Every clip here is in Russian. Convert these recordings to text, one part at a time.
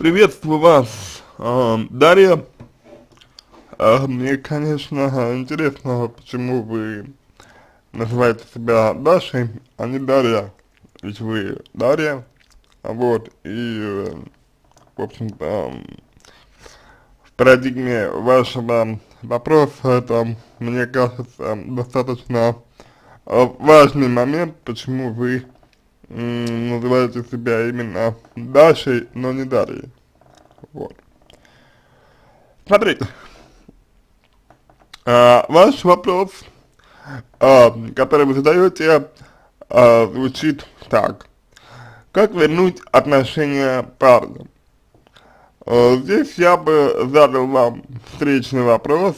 Приветствую вас, Дарья. Мне, конечно, интересно, почему вы называете себя Дашей, а не Дарья. Ведь вы Дарья, вот, в общем-то, в парадигме вашего вопроса это, мне кажется, достаточно важный момент, почему вы называете себя именно Дашей, но не Дарьей. Вот. Смотрите, ваш вопрос, который вы задаете, звучит так. Как вернуть отношения парня? Здесь я бы задал вам встречный вопрос,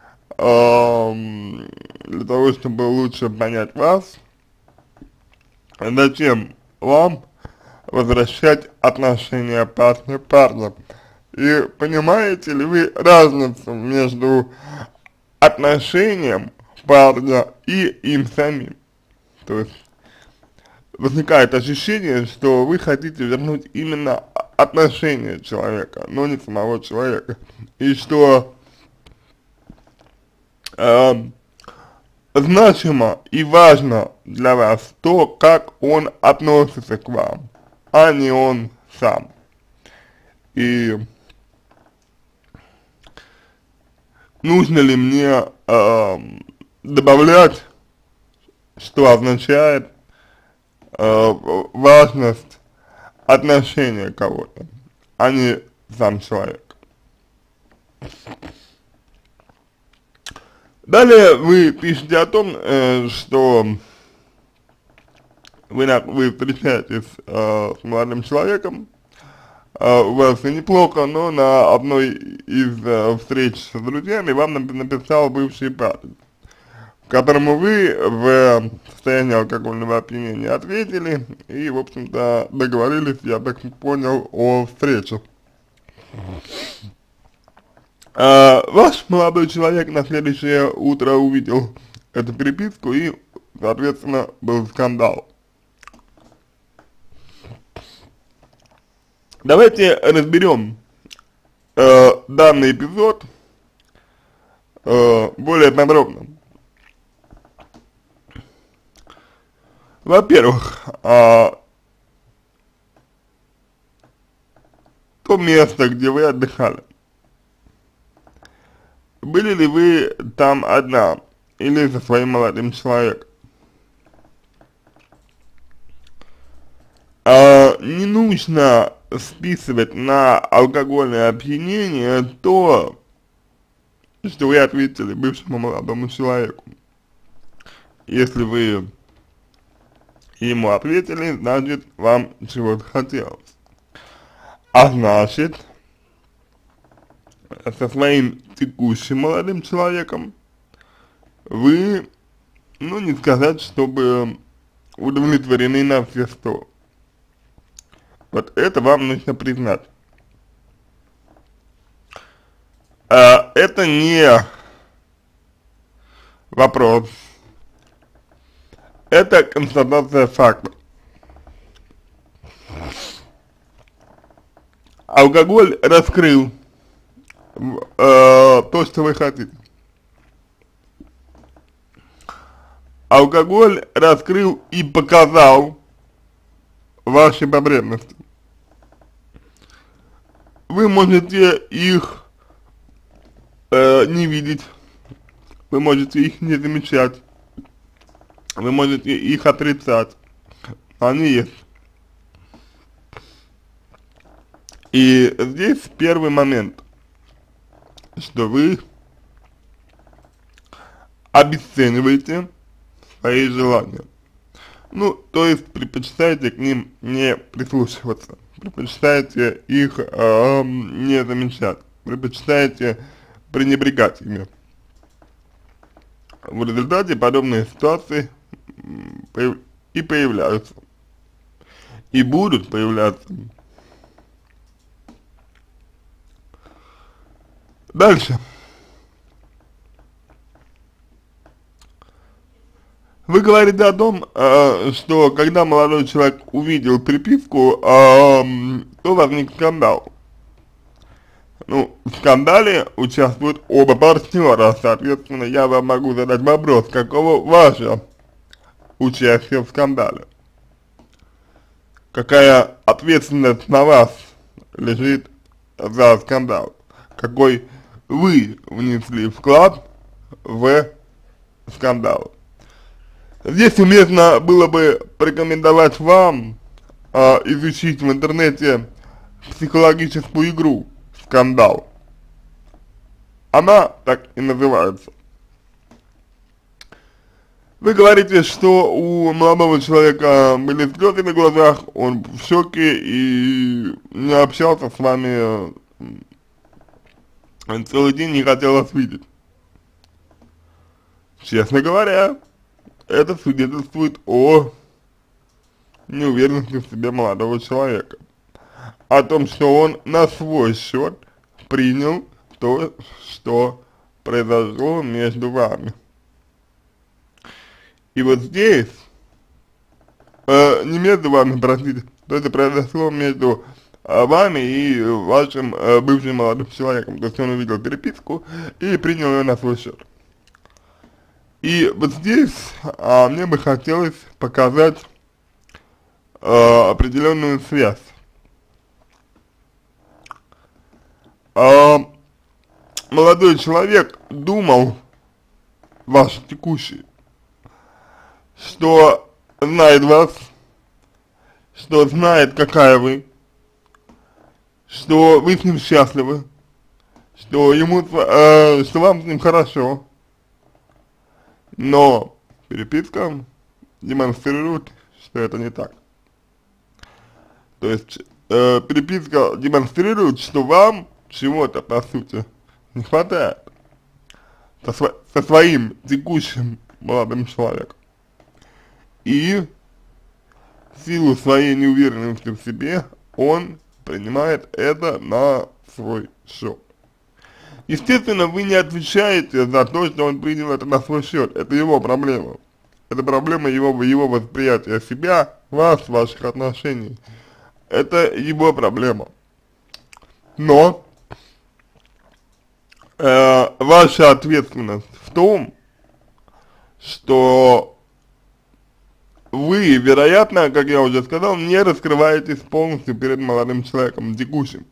для того, чтобы лучше понять вас. Зачем вам возвращать отношения парня? И понимаете ли вы разницу между отношением парня и им самим? То есть возникает ощущение, что вы хотите вернуть именно отношения человека, но не самого человека. И что значимо и важно для вас то, как он относится к вам, а не он сам. И нужно ли мне добавлять, что означает важность отношения кого-то, а не сам человек. Далее вы пишете о том, что вы встречаетесь с молодым человеком, у вас все неплохо, но на одной из встреч с друзьями вам написал бывший парень, которому вы в состоянии алкогольного опьянения ответили и, в общем-то, договорились, я так понял, о встрече. Ваш молодой человек на следующее утро увидел эту переписку и, соответственно, был скандал. Давайте разберем данный эпизод более подробно. Во-первых, то место, где вы отдыхали. Были ли вы там одна или со своим молодым человеком? Не нужно списывать на алкогольное опьянение то, что вы ответили бывшему молодому человеку. Если вы ему ответили, значит, вам чего-то хотелось. А значит, со своим текущим молодым человеком вы, ну, не сказать, чтобы удовлетворены на все 100. Вот это вам нужно признать. Это не вопрос, это констатация факта. Алкоголь раскрыл то, что вы хотите. Алкоголь раскрыл и показал ваши потребности. Вы можете их не видеть, вы можете их не замечать, вы можете их отрицать, они есть. И здесь первый момент, что вы обесцениваете свои желания. Ну, то есть предпочитаете к ним не прислушиваться, предпочитаете их не замечать, предпочитаете пренебрегать ими. В результате подобные ситуации и появляются, и будут появляться. Дальше. Вы говорите о том, что когда молодой человек увидел переписку, то возник скандал. Ну, в скандале участвуют оба партнера, соответственно, я вам могу задать вопрос, каково ваше участие в скандале? Какая ответственность на вас лежит за скандал? Какой вы внесли вклад в скандал? Здесь уместно было бы порекомендовать вам изучить в интернете психологическую игру «Скандал». Она так и называется. Вы говорите, что у молодого человека были слезы на глазах, он в шоке и не общался с вами целый день, не хотел вас видеть. Честно говоря, это свидетельствует о неуверенности в себе молодого человека. О том, что он на свой счет принял то, что произошло между вами. И вот здесь, не между вами, простите, то это произошло между вами и вашим бывшим молодым человеком. То есть он увидел переписку и принял ее на свой счет. И вот здесь мне бы хотелось показать определенную связь. Молодой человек думал, ваш текущий, что знает вас, что знает, какая вы, что вы с ним счастливы, что ему, что вам с ним хорошо, но переписка демонстрирует, что это не так. То есть переписка демонстрирует, что вам чего-то, по сути, не хватает со своим текущим молодым человеком. И в силу своей неуверенности в себе он принимает это на свой счет. Естественно, вы не отвечаете за то, что он принял это на свой счет. Это его проблема. Это проблема его восприятия себя, вас, ваших отношений. Это его проблема. Но ваша ответственность в том, что вы, вероятно, как я уже сказал, не раскрываетесь полностью перед молодым человеком, текущим.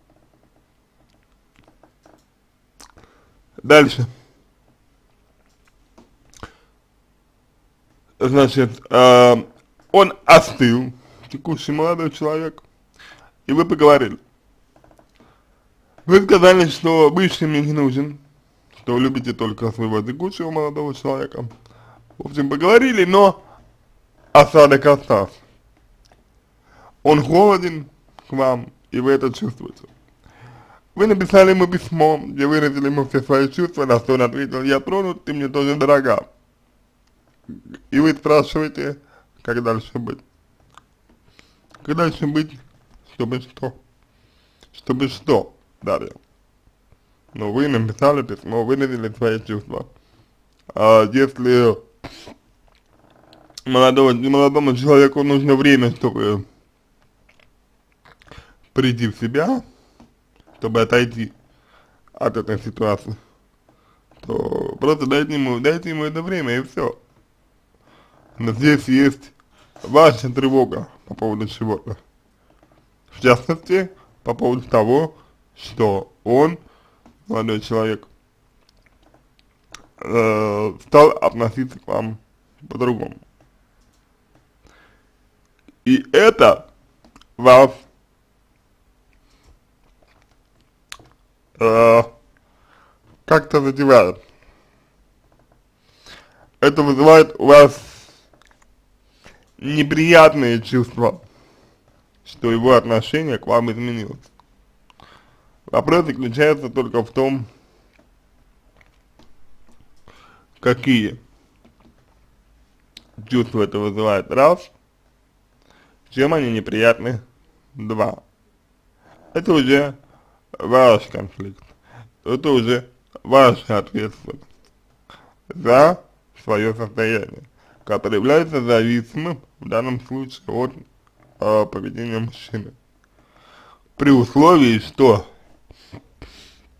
Дальше. Значит, он остыл, текущий молодой человек, и вы поговорили. Вы сказали, что бывший мне не нужен, что любите только своего текущего молодого человека. В общем, поговорили, но осадок остался. Он холоден к вам, и вы это чувствуете. Вы написали ему письмо, где выразили ему все свои чувства, на что он ответил: я тронут, ты мне тоже дорога. И вы спрашиваете, как дальше быть. Как дальше быть, чтобы что? Чтобы что, Дарья? Но вы написали письмо, выразили свои чувства. А если молодому человеку нужно время, чтобы прийти в себя, чтобы отойти от этой ситуации, то просто дайте ему это время, и все. Но здесь есть ваша тревога по поводу чего-то. В частности, по поводу того, что он, молодой человек, стал относиться к вам по-другому. И это вас как-то задевает. Это вызывает у вас неприятные чувства, что его отношение к вам изменилось. Вопрос заключается только в том, какие чувства это вызывает, раз, чем они неприятны, два. Это уже ваш конфликт, это уже ваша ответственность за свое состояние, которое является зависимым в данном случае от поведения мужчины. При условии, что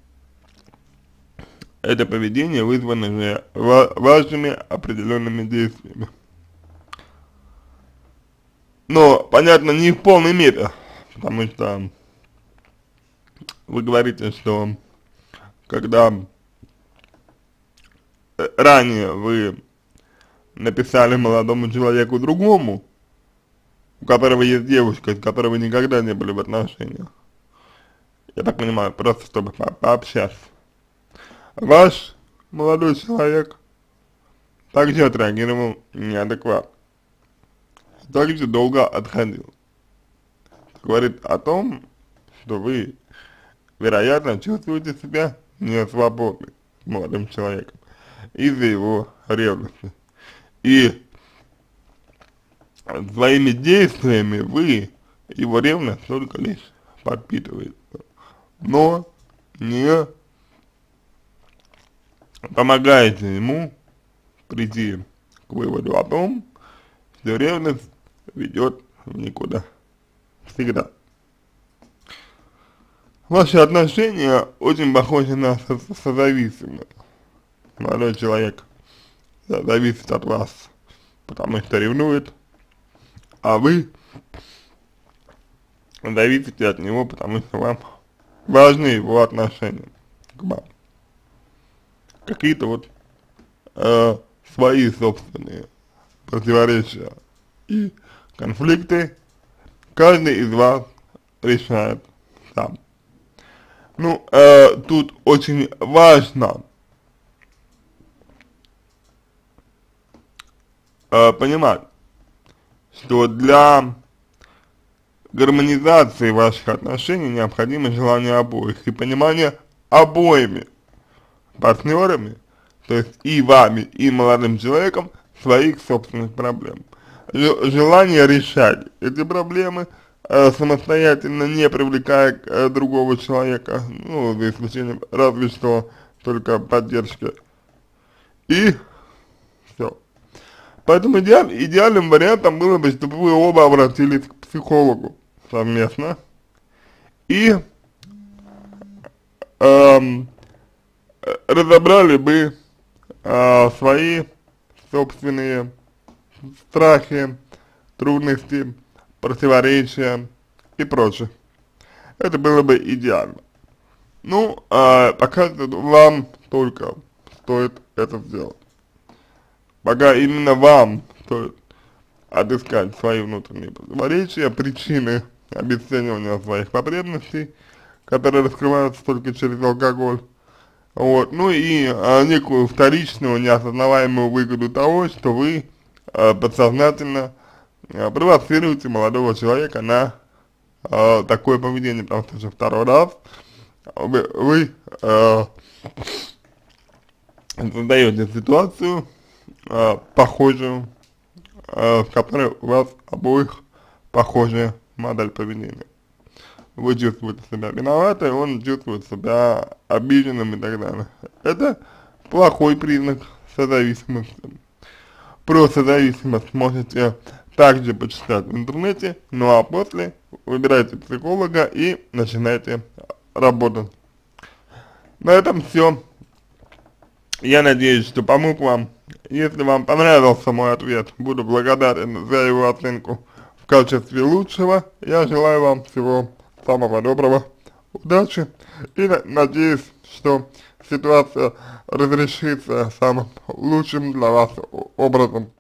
это поведение вызвано же вашими определенными действиями. Но, понятно, не в полной мере, потому что вы говорите, что когда ранее вы написали молодому человеку другому, у которого есть девушка, с которой вы никогда не были в отношениях, я так понимаю, просто чтобы пообщаться, ваш молодой человек также отреагировал неадекватно, также долго отходил. Это говорит о том, что вы, вероятно, чувствуете себя не свободным молодым человеком из-за его ревности. И своими действиями вы его ревность только лишь подпитываете, но не помогаете ему прийти к выводу о том, что ревность ведет в никуда. Всегда. Ваши отношения очень похожи на созависимые. Молодой человек зависит от вас, потому что ревнует, а вы зависите от него, потому что вам важны его отношения к вам. Какие-то вот свои собственные противоречия и конфликты каждый из вас решает сам. Ну, тут очень важно понимать, что для гармонизации ваших отношений необходимо желание обоих и понимание обоими партнерами, то есть и вами, и молодым человеком, своих собственных проблем. Желание решать эти проблемы самостоятельно, не привлекая другого человека, ну, за исключением разве что только поддержки. И все. Поэтому идеальным вариантом было бы, чтобы вы оба обратились к психологу совместно и разобрали бы свои собственные страхи, трудности, противоречия и прочее. Это было бы идеально. Ну, пока вам только стоит это сделать. Пока именно вам стоит отыскать свои внутренние противоречия, причины обесценивания своих потребностей, которые раскрываются только через алкоголь. Вот, ну и некую вторичную, неосознаваемую выгоду того, что вы подсознательно провоцируете молодого человека на такое поведение, потому что уже второй раз вы создаете ситуацию похожую, в которой у вас обоих похожая модель поведения. Вы чувствуете себя виноватой, он чувствует себя обиженным и так далее. Это плохой признак созависимости. Про созависимость можете также почитать в интернете, ну а после выбирайте психолога и начинайте работать. На этом все. Я надеюсь, что помог вам. Если вам понравился мой ответ, буду благодарен за его оценку в качестве лучшего. Я желаю вам всего самого доброго, удачи и надеюсь, что ситуация разрешится самым лучшим для вас образом.